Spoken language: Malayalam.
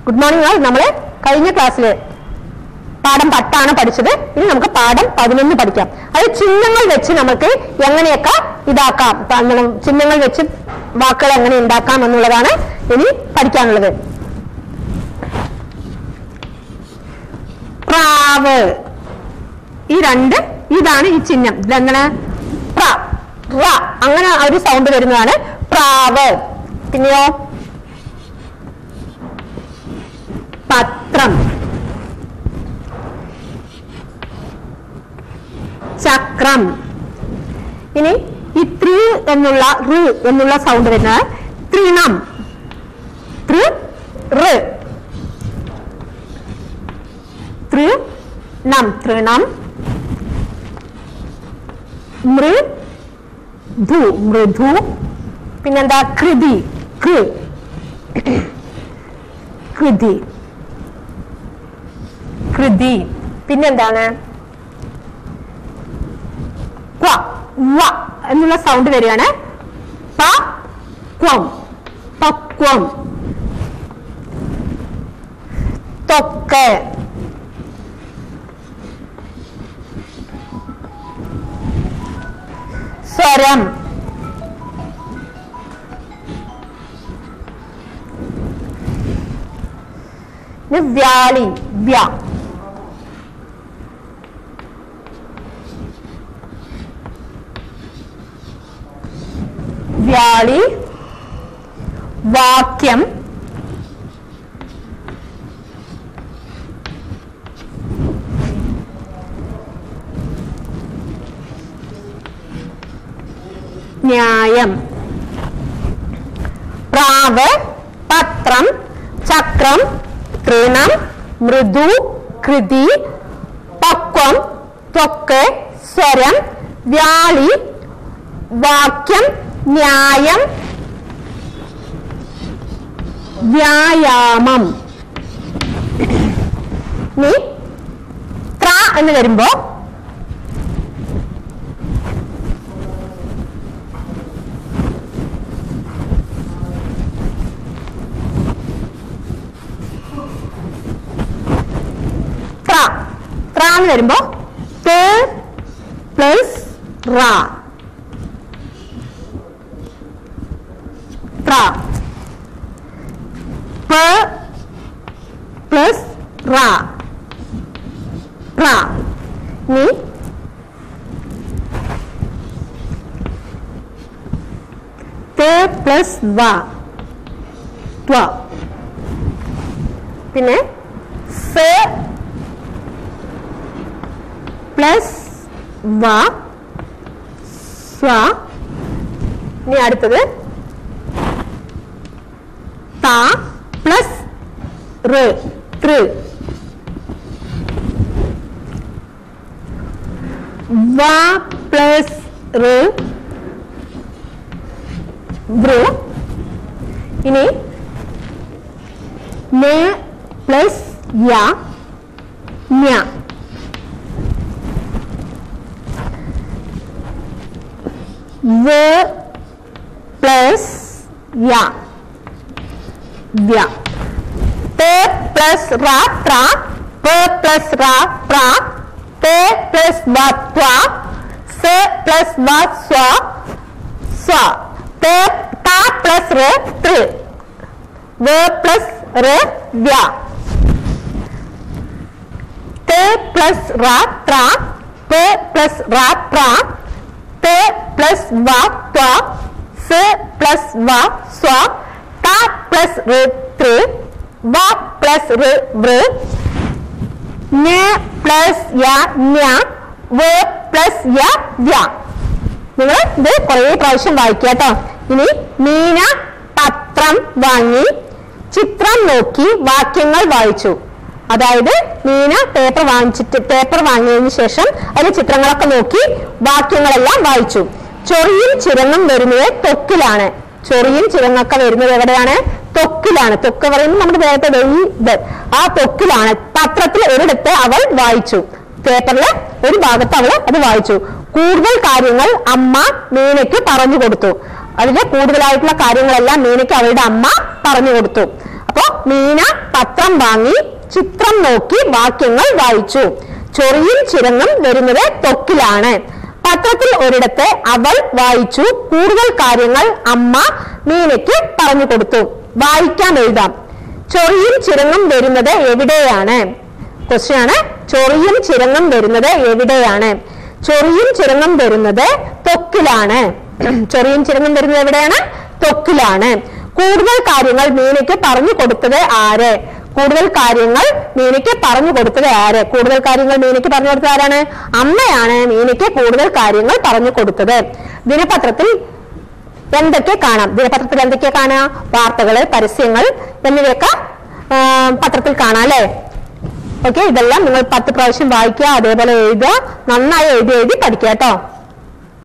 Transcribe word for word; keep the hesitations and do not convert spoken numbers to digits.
ഗുഡ് മോർണിംഗ് ആൾ. നമ്മൾ കഴിഞ്ഞ ക്ലാസ്സിൽ പാഠം പത്താണ് പഠിച്ചത്. ഇനി നമുക്ക് പാഠം പതിനൊന്ന് പഠിക്കാം. അത് ചിഹ്നങ്ങൾ വെച്ച് നമുക്ക് എങ്ങനെയൊക്കെ ഇതാക്കാം, ചിഹ്നങ്ങൾ വെച്ച് വാക്കുകൾ എങ്ങനെ ഉണ്ടാക്കാം എന്നുള്ളതാണ് ഇനി പഠിക്കാനുള്ളത്. പ്രാവ്, ഈ രണ്ട് ഇതാണ് ഈ ചിഹ്നം. ഇതെങ്ങനെ പ്ര റ അങ്ങനെ ഒരു സൗണ്ട് വരുന്നതാണ് പ്രാവ്. പിന്നെയോ പത്രം, ചക്രം. ഇനി ഈ ത്രി എന്നുള്ള ഋ എന്നുള്ള സൗണ്ട് വരുന്നത് തൃണം, തൃ ഋ തൃണം, തൃണം. മൃദു, മൃദു. പിന്നെന്താ കൃതി, കൃ കൃതി, കൃതി. പിന്നെന്താണ് ക്വ വ എന്നുള്ള സൗണ്ട് വരികയാണ്. പ ക്വം, പക്വം. ത്വക്ക്, സ്വരം. വ്യാളി, വ്യ. വ്യാളി. വാക്യം, ന്യായം. പ്രാവ്, പത്രം, ചക്രം, തൃണം, മൃദു, കൃതി, പക്വം, ത്വക്ക്, സ്വരം, വ്യാളി, വാക്യം, ന്യായം, വ്യായാമം. നീ ത്ര എന്ന് വരുമ്പോ ത്ര എന്ന് വരുമ്പോ ത പ്ലസ് റ, ത്ര. പ പ്ലസ് റ, പ്ര. നീ ത പ്ലസ് വ, ത്വ. പിന്നെ സ പ്ലസ് വ, സ്വ. ഇനി അടുത്തത് ത പ്ലസ് ഋ, തൃ. വ പ്ലസ് ഋ, വൃ. ഇനി ന പ്ലസ് യ, ന്യ. വ പ്ലസ് യ, വ്യ. ത പ്ലസ് റ, ത്ര. പ പ്ലസ് റ, പ്ര. ത പ്ലസ് വ, ത്വ. സ പ്ലസ് വ, സ്വ, സ്വ. ത പ്ലസ് ഋ, തൃ. വ പ്ലസ് ഋ, വ്യ. ത പ്ലസ് റ, ത്ര. പ പ്ലസ് റ, പ്ര. ത പ്ലസ് വ, ത്വ. സ പ്ലസ് വ, സ്വ. ത പ്ലസ് ഋ, തൃ. വ പ്ലസ് ഋ, വൃ. ന പ്ലസ് യ, ന്യ. വ പ്ലസ് യ, വ്യ. നിങ്ങൾ ഇത് കുറെ പ്രാവശ്യം വായിക്കുക കേട്ടോ. ഇനി മീന പത്രം വാങ്ങി, ചിത്രം നോക്കി, വാക്യങ്ങൾ വായിച്ചു. അതായത് മീന പേപ്പർ വാങ്ങിച്ചിട്ട് പേപ്പർ വാങ്ങിയതിനു ശേഷം അതിലെ ചിത്രങ്ങളൊക്കെ നോക്കി വാക്യങ്ങളെല്ലാം വായിച്ചു. ചൊറിയും ചിരങ്ങും വരുന്നത് ത്വക്കിലാണ്. ചൊറിയും ചിരങ്ങൊക്കെ വരുന്നത് എവിടെയാണ്? ത്വക്കിലാണ്. ത്വക്ക് പറയുമ്പോൾ നമ്മുടെ ദേഹത്തെ വെളി ഇത് ആ ത്വക്കിലാണ്. പത്രത്തിൽ ഒരിടത്ത് അവൾ വായിച്ചു, പേപ്പറിലെ ഒരു ഭാഗത്ത് അവൾ അത് വായിച്ചു. കൂടുതൽ കാര്യങ്ങൾ അമ്മ മീനയ്ക്ക് പറഞ്ഞു കൊടുത്തു. അതിന്റെ കൂടുതലായിട്ടുള്ള കാര്യങ്ങളെല്ലാം മീനയ്ക്ക് അവളുടെ അമ്മ പറഞ്ഞു കൊടുത്തു. അപ്പൊ മീന പത്രം വാങ്ങി ചിത്രം നോക്കി വാക്യങ്ങൾ വായിച്ചു. ചൊറിയും ചിരങ്ങും വരുന്നത് ത്വക്കിലാണ്. പത്രത്തിൽ ഒരിടത്ത് അവൾ വായിച്ചു. കൂടുതൽ കാര്യങ്ങൾ അമ്മ മീനയ്ക്ക് പറഞ്ഞു കൊടുത്തു. വായിക്കാൻ എഴുതാം. ചൊറിയും ചിരങ്ങും വരുന്നത് എവിടെയാണ്? ക്വസ്റ്റ്യൻ ആണ്. ചൊറിയും ചിരങ്ങും വരുന്നത് എവിടെയാണ്? ചൊറിയും ചിരങ്ങും വരുന്നത് ത്വക്കിലാണ്. ചൊറിയും ചിരങ്ങും വരുന്നത് എവിടെയാണ്? ത്വക്കിലാണ്. കൂടുതൽ കാര്യങ്ങൾ മീനയ്ക്ക് പറഞ്ഞു കൊടുത്തത് ആര്? കൂടുതൽ കാര്യങ്ങൾ മീനയ്ക്ക് പറഞ്ഞു കൊടുത്തത് ആര്? കൂടുതൽ കാര്യങ്ങൾ മീനയ്ക്ക് പറഞ്ഞു കൊടുത്തത് ആരാണ്? അമ്മയാണ് മീനയ്ക്ക് കൂടുതൽ കാര്യങ്ങൾ പറഞ്ഞു കൊടുത്തത്. ദിനപത്രത്തിൽ എന്തൊക്കെ കാണാം? ദിനപത്രത്തിൽ എന്തൊക്കെ കാണാം? വാർത്തകള്, പരസ്യങ്ങൾ എന്നിവയൊക്കെ പത്രത്തിൽ കാണാം അല്ലെ? ഓക്കെ, ഇതെല്ലാം നിങ്ങൾ പത്ത് പ്രാവശ്യം വായിക്കുക, അതേപോലെ എഴുതുക. നന്നായി എഴുതി എഴുതി പഠിക്കുക കേട്ടോ.